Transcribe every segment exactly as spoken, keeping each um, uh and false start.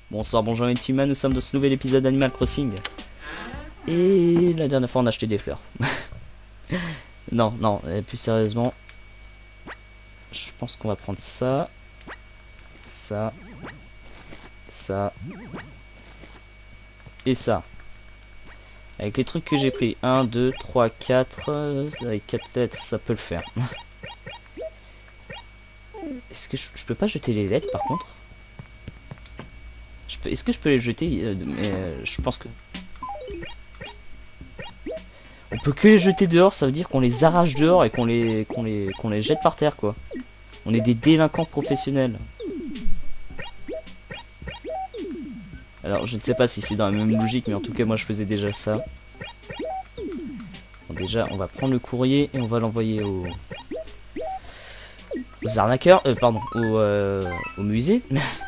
Bonsoir, bonjour les team, nous sommes dans ce nouvel épisode d'Animal Crossing. Et la dernière fois on a acheté des fleurs. non, non, plus sérieusement, je pense qu'on va prendre ça, ça, ça, et ça. Avec les trucs que j'ai pris, un, deux, trois, quatre, avec quatre lettres ça peut le faire. Est-ce que je, je peux pas jeter les lettres par contre? Est-ce que je peux les jeter euh, mais euh, je pense que... On peut que les jeter dehors, ça veut dire qu'on les arrache dehors et qu'on les, qu'on les, qu'on les jette par terre quoi. On est des délinquants professionnels. Alors je ne sais pas si c'est dans la même logique, mais en tout cas moi je faisais déjà ça. Bon, déjà on va prendre le courrier et on va l'envoyer au... aux arnaqueurs, euh, pardon, au, euh, au musée.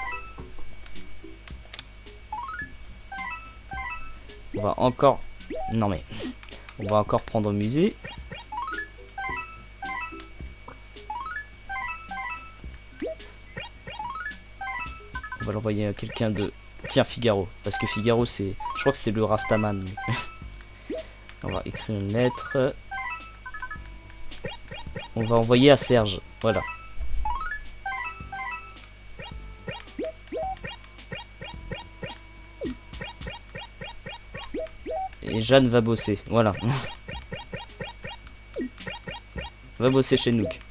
On va encore... Non mais... On va encore prendre au musée. On va l'envoyer à quelqu'un de... Tiens, Figaro. Parce que Figaro, c'est... Je crois que c'est le Rastaman. On va écrire une lettre. On va envoyer à Serge. Voilà. Et Jeanne va bosser, voilà. Va bosser chez Nook.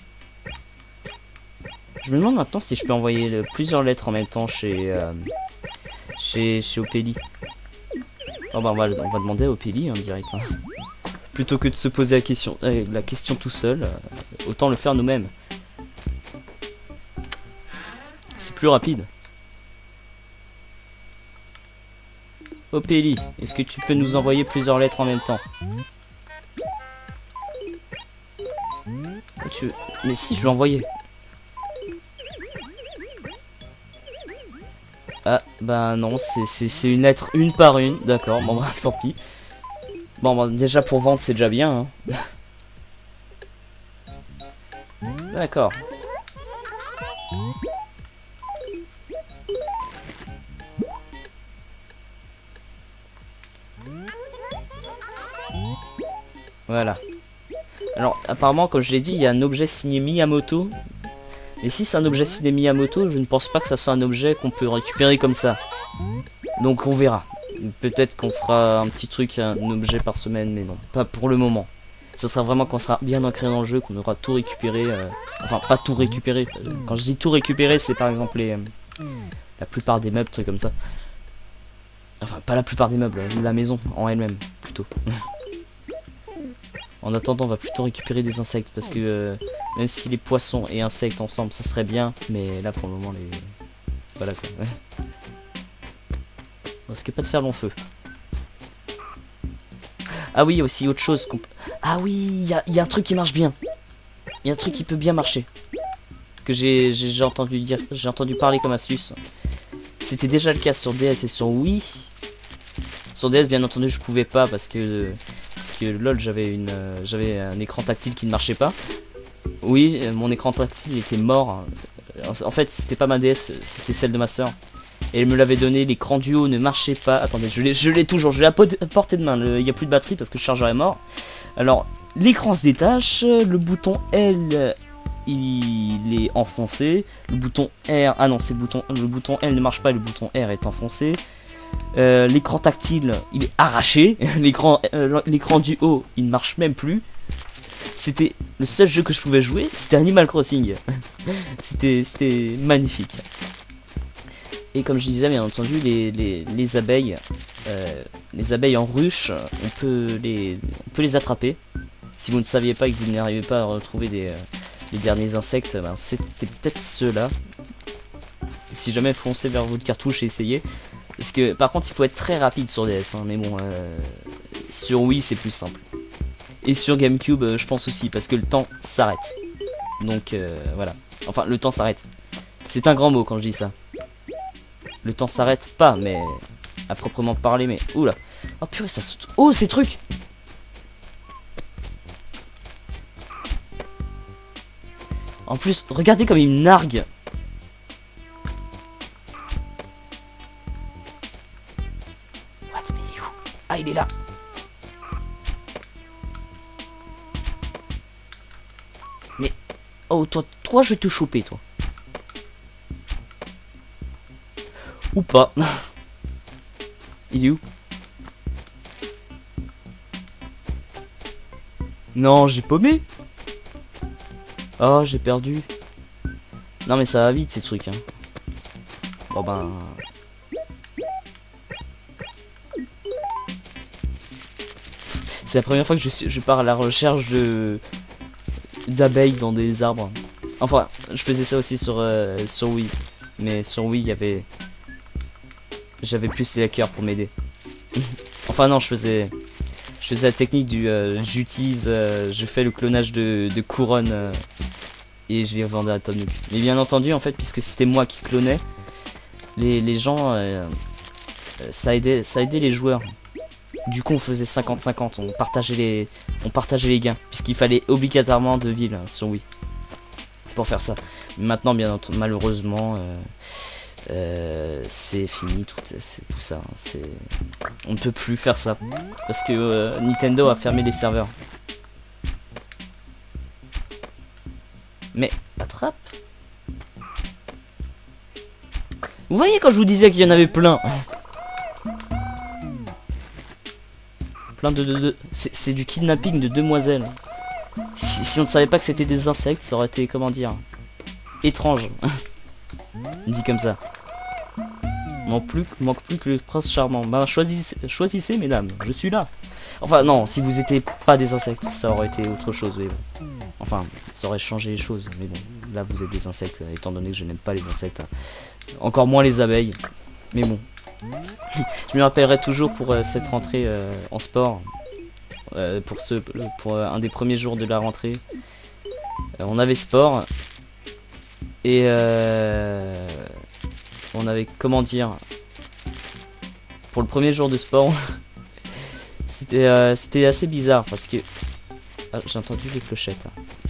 Je me demande maintenant si je peux envoyer le, plusieurs lettres en même temps chez euh, chez, chez Opélie. Oh bah on va, on va demander à Opélie en direct. Hein. Plutôt que de se poser la question, euh, la question tout seul, euh, autant le faire nous-mêmes. C'est plus rapide. Opélie, est-ce que tu peux nous envoyer plusieurs lettres en même temps? Tu... Mais si, je l'ai envoyé. Ah, bah non, c'est une lettre une par une. D'accord, bon bah tant pis. Bon bah déjà pour vendre c'est déjà bien. Hein. D'accord. Voilà. Alors, apparemment, comme je l'ai dit, il y a un objet signé Miyamoto. Et si c'est un objet signé Miyamoto, je ne pense pas que ça soit un objet qu'on peut récupérer comme ça. Donc, on verra. Peut-être qu'on fera un petit truc, un objet par semaine, mais non, pas pour le moment. Ça sera vraiment quand on sera bien ancré dans le jeu, qu'on aura tout récupéré. Euh... Enfin, pas tout récupéré. Quand je dis tout récupéré, c'est par exemple les... la plupart des meubles, trucs comme ça. Enfin, pas la plupart des meubles, la maison en elle-même, plutôt. En attendant, on va plutôt récupérer des insectes parce que euh, même si les poissons et insectes ensemble, ça serait bien, mais là pour le moment, les... Voilà quoi. On risque pas de faire long feu. Ah oui, aussi autre chose qu'on... Ah oui, il y a, y a un truc qui marche bien. Il y a un truc qui peut bien marcher. Que j'ai j'ai entendu dire, j'ai entendu parler comme astuce. C'était déjà le cas sur D S et sur Wii. Sur D S, bien entendu, je pouvais pas parce que... Parce que lol, j'avais une, euh, j'avais un écran tactile qui ne marchait pas. Oui, euh, mon écran tactile était mort. En, en fait, c'était pas ma D S, c'était celle de ma soeur. Et elle me l'avait donné, l'écran du haut ne marchait pas. Attendez, je l'ai toujours, je l'ai à portée de main. Il n'y a plus de batterie parce que le chargeur est mort. Alors, l'écran se détache, le bouton L, il est enfoncé. Le bouton R, ah non, c'est le bouton, le bouton L ne marche pas, le bouton R est enfoncé. Euh, l'écran tactile il est arraché, l'écran euh, l'écran du haut il ne marche même plus. C'était le seul jeu que je pouvais jouer, c'était Animal Crossing. C'était c'était magnifique. Et comme je disais, bien entendu, les, les, les abeilles, euh, les abeilles en ruche, on peut les on peut les attraper. Si vous ne saviez pas et que vous n'arrivez pas à retrouver les, euh, les derniers insectes, ben, c'était peut-être ceux-là. Si jamais foncez vers votre cartouche et essayez. Parce que par contre il faut être très rapide sur D S, hein, mais bon, euh, sur Wii c'est plus simple. Et sur GameCube euh, je pense aussi, parce que le temps s'arrête. Donc euh, voilà, enfin le temps s'arrête. C'est un grand mot quand je dis ça. Le temps s'arrête pas, mais à proprement parler, mais... Oula. Oh purée, ça saute. Oh ces trucs. En plus, regardez comme il me nargue. Ah, il est là. Mais... Oh, toi, toi, je vais te choper, toi. Ou pas. Il est où? Non, j'ai paumé. Oh, j'ai perdu. Non, mais ça va vite, ces trucs. Hein. Bon, ben... C'est la première fois que je, suis, je pars à la recherche de d'abeilles dans des arbres. Enfin, je faisais ça aussi sur, euh, sur Wii. Mais sur Wii, il y avait... J'avais plus les hackers pour m'aider. Enfin non, je faisais... Je faisais la technique du... Euh, J'utilise... Euh, je fais le clonage de, de couronne euh, et je les revendais à Tom Nook. Mais bien entendu, en fait, puisque c'était moi qui clonais, les, les gens... Euh, ça, aidait, ça aidait les joueurs. Du coup, on faisait cinquante cinquante, on partageait les, on partageait les gains, puisqu'il fallait obligatoirement deux villes hein, sur Wii pour faire ça. Maintenant, bien entendu, malheureusement, euh, euh, c'est fini tout, c'est tout ça. C'est, on ne peut plus faire ça parce que euh, Nintendo a fermé les serveurs. Mais attrape. Vous voyez quand je vous disais qu'il y en avait plein. Plein de... de, de c'est du kidnapping de demoiselles. Si, si on ne savait pas que c'était des insectes, ça aurait été, comment dire, étrange. Dit comme ça. Manque plus, manque plus que le prince charmant. Ben choisissez, choisissez mesdames, je suis là. Enfin non, si vous étiez pas des insectes, ça aurait été autre chose. Mais bon. Enfin, ça aurait changé les choses. Mais bon, là vous êtes des insectes, étant donné que je n'aime pas les insectes. Encore moins les abeilles. Mais bon. Je me rappellerai toujours pour euh, cette rentrée euh, en sport, euh, pour, ce, pour euh, un des premiers jours de la rentrée. Euh, on avait sport et euh, on avait, comment dire, pour le premier jour de sport, c'était euh, c'était assez bizarre parce que ah, j'ai entendu les clochettes.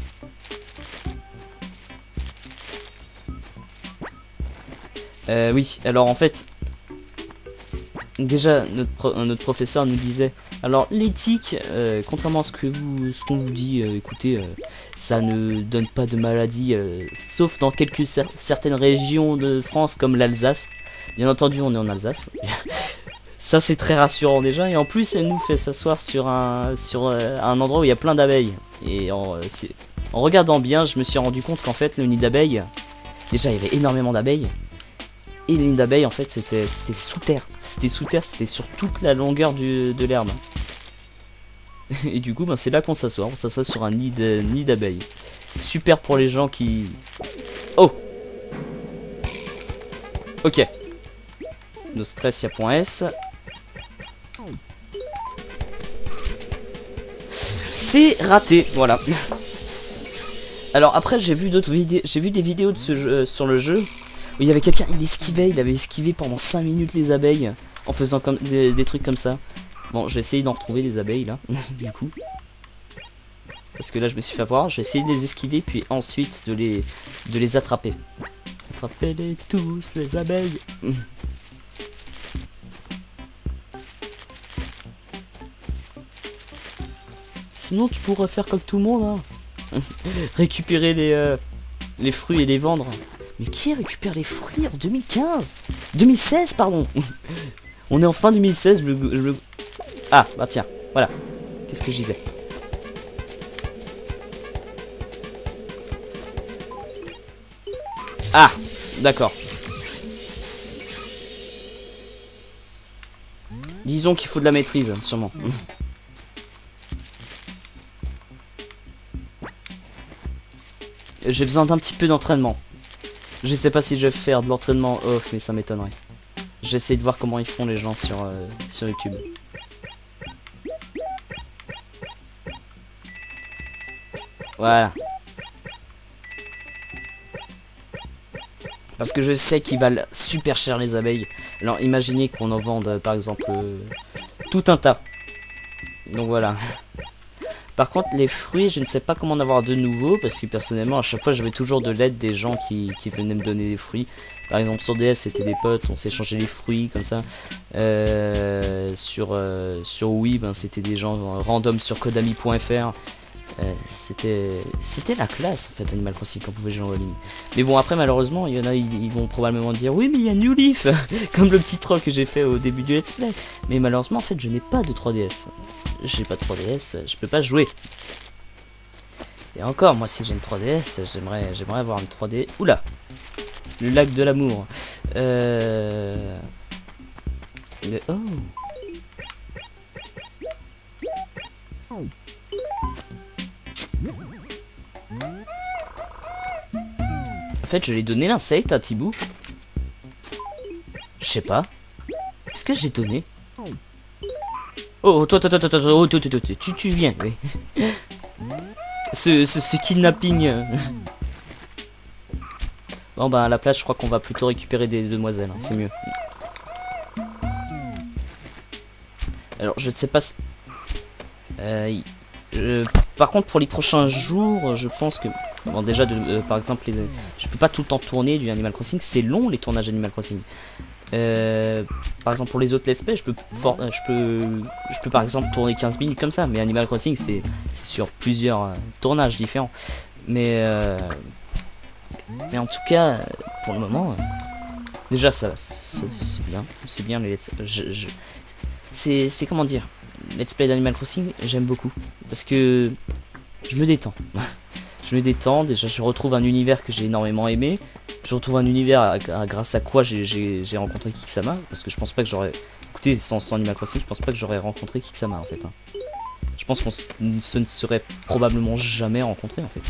Euh, oui, alors en fait. Déjà, notre, pro notre professeur nous disait, alors l'éthique, euh, contrairement à ce que vous, ce qu'on vous dit, euh, écoutez, euh, ça ne donne pas de maladie, euh, sauf dans quelques cer certaines régions de France comme l'Alsace. Bien entendu, on est en Alsace. Ça, c'est très rassurant déjà. Et en plus, elle nous fait s'asseoir sur un, sur euh, un endroit où il y a plein d'abeilles. Et en, euh, en regardant bien, je me suis rendu compte qu'en fait, le nid d'abeilles, déjà, il y avait énormément d'abeilles. Et les nids d'abeilles en fait c'était sous terre, c'était sous terre, c'était sur toute la longueur du, de l'herbe. Et du coup ben, c'est là qu'on s'assoit, on s'assoit sur un nid d'abeilles. Super pour les gens qui... Oh. Ok. No stress, y'a point S. C'est raté, voilà. Alors après j'ai vu d'autres vidéos, j'ai vu des vidéos de ce jeu, euh, sur le jeu. Il y avait quelqu'un, il esquivait, il avait esquivé pendant cinq minutes les abeilles en faisant comme des, des trucs comme ça. Bon, je vais essayer d'en retrouver des abeilles là, du coup. Parce que là je me suis fait avoir, je vais essayer de les esquiver puis ensuite de les, de les attraper. Attrapez-les tous les abeilles. Sinon tu pourrais faire comme tout le monde hein. Récupérer les, euh, les fruits et les vendre. Mais qui récupère les fruits en deux mille quinze deux mille seize, pardon. On est en fin deux mille seize. Le, le... Ah, bah tiens, voilà. Qu'est-ce que je disais? Ah, d'accord. Disons qu'il faut de la maîtrise, sûrement. J'ai besoin d'un petit peu d'entraînement. Je sais pas si je vais faire de l'entraînement off, mais ça m'étonnerait. J'essaie de voir comment ils font les gens sur, euh, sur YouTube. Voilà. Parce que je sais qu'ils valent super cher les abeilles. Alors imaginez qu'on en vende par exemple euh, tout un tas. Donc voilà. Par contre, les fruits, je ne sais pas comment en avoir de nouveau, parce que personnellement, à chaque fois, j'avais toujours de l'aide des gens qui, qui venaient me donner des fruits. Par exemple, sur D S, c'était des potes, on s'échangeait les fruits, comme ça. Euh, sur, euh, sur Wii, ben, c'était des gens random sur Kodami point F R. Euh, c'était c'était la classe, en fait, Animal Crossing, quand on pouvait jouer en ligne. Mais bon, après, malheureusement, il y en a, ils, ils vont probablement dire, oui, mais il y a New Leaf, comme le petit troll que j'ai fait au début du let's play. Mais malheureusement, en fait, je n'ai pas de trois D S. J'ai pas de trois D S, je peux pas jouer. Et encore, moi, si j'ai une trois D S, j'aimerais j'aimerais avoir une trois D. Oula, le lac de l'amour. Euh... Mais oh. En fait, je lui ai donné l'insecte à Thibaut. Je sais pas. Est-ce que j'ai donné? Oh, toi, toi, toi, toi, toi, oh, toi, toi, toi, tu, tu viens, oui. ce, ce, ce kidnapping. Bon, bah, à la place, je crois qu'on va plutôt récupérer des demoiselles. Hein, c'est mieux. Alors, je ne sais pas si... Euh, je... Par contre, pour les prochains jours, je pense que... Bon, déjà, de, euh, par exemple, les... je peux pas tout le temps tourner du Animal Crossing. C'est long, les tournages Animal Crossing. Euh, par exemple, pour les autres let's play, je peux, for... je peux, je peux par exemple tourner quinze minutes comme ça. Mais Animal Crossing, c'est sur plusieurs euh, tournages différents. Mais... Euh... Mais en tout cas, pour le moment... Euh... Déjà, ça, c'est bien. C'est bien, les let's... Je, je... C'est comment dire, let's play d'Animal Crossing, j'aime beaucoup. Parce que je me détends. Je me détends, déjà je retrouve un univers que j'ai énormément aimé. Je retrouve un univers à, à, grâce à quoi j'ai rencontré Kixama. Parce que je pense pas que j'aurais... Écoutez, sans, sans Animal Crossing, je pense pas que j'aurais rencontré Kixama en fait. Hein. Je pense qu'on se ne serait probablement jamais rencontré en fait.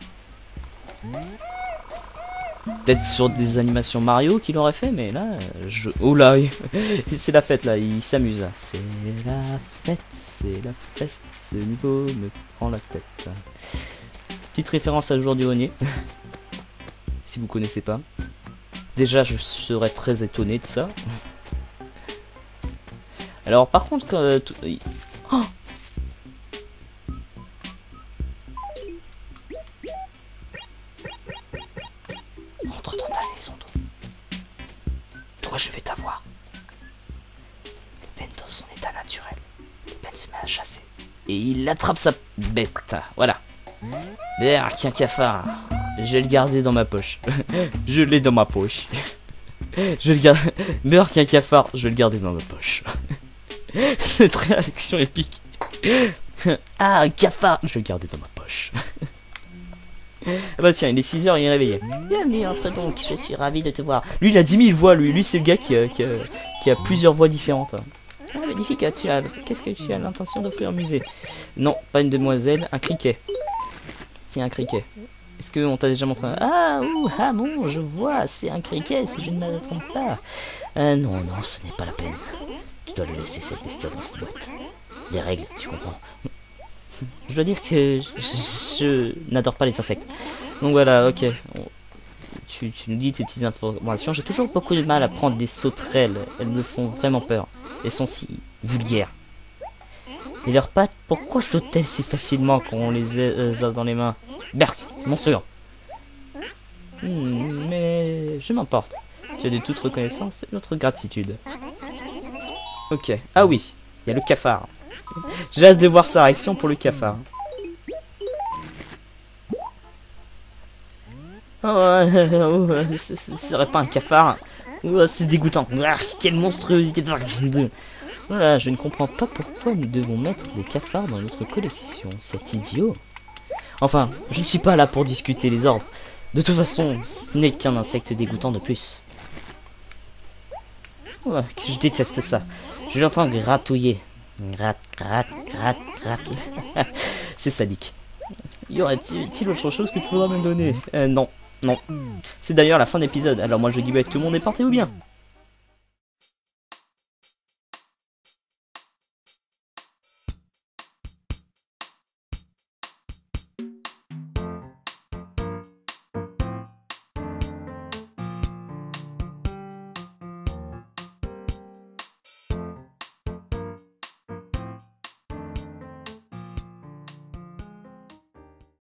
Peut-être sur des animations Mario qu'il aurait fait, mais là, je... Oh là, c'est la fête là, il s'amuse. C'est la fête, c'est la fête, ce niveau me prend la tête. Petite référence à Jour du Grenier, si vous connaissez pas. Déjà, je serais très étonné de ça. Alors, par contre, quand... Euh, tout... oh, rentre dans ta maison, toi. Toi, je vais t'avoir. Le Ben dans son état naturel. Le Ben se met à chasser. Et il attrape sa bête. Voilà. Berk, un cafard. Je vais le garder dans ma poche. Je l'ai dans ma poche. Je vais le garder. Berk, un cafard. Je vais le garder dans ma poche. Cette réaction épique. Ah, un cafard. Je vais le garder dans ma poche. Ah bah tiens, il est six heures, il est réveillé. Bienvenue, entre donc, je suis ravi de te voir. Lui, il a dix mille voix, lui. Lui, c'est le gars qui a, qui, a, qui a plusieurs voix différentes. Ah, magnifique, tu as... Qu'est-ce que tu as l'intention d'offrir au musée? Non, pas une demoiselle, un criquet. Tiens, un criquet. Est-ce qu'on t'a déjà montré un... Ah, ouh, ah bon, je vois, c'est un criquet, si je ne me trompe pas. Euh, non, non, ce n'est pas la peine. Tu dois le laisser, cette bestiole, dans cette boîte. Les règles, tu comprends. Je dois dire que je, je, je n'adore pas les insectes. Donc voilà, ok. Tu, tu nous dis tes petites informations. J'ai toujours beaucoup de mal à prendre des sauterelles. Elles me font vraiment peur. Elles sont si vulgaires. Et leurs pattes, pourquoi sautent-elles si facilement quand on les a dans les mains? Berk, c'est monstrueux. Hmm, mais je m'emporte. Tu as de toute reconnaissance et notre gratitude. Ok. Ah oui, il y a le cafard. J'ai hâte de voir sa réaction pour le cafard. Oh, euh, ce serait pas un cafard. Oh, c'est dégoûtant. Ah, quelle monstruosité. Voilà, je ne comprends pas pourquoi nous devons mettre des cafards dans notre collection. C'est idiot. Enfin, je ne suis pas là pour discuter les ordres. De toute façon, ce n'est qu'un insecte dégoûtant de plus. Oh, que je déteste ça. Je l'entends gratouiller. Gratte, gratte, gratte, gratte. C'est sadique. Y aurait-il autre chose que tu voudrais me donner? Euh, non, non. C'est d'ailleurs la fin d'épisode. Alors moi je dis bah tout le monde est porté ou bien?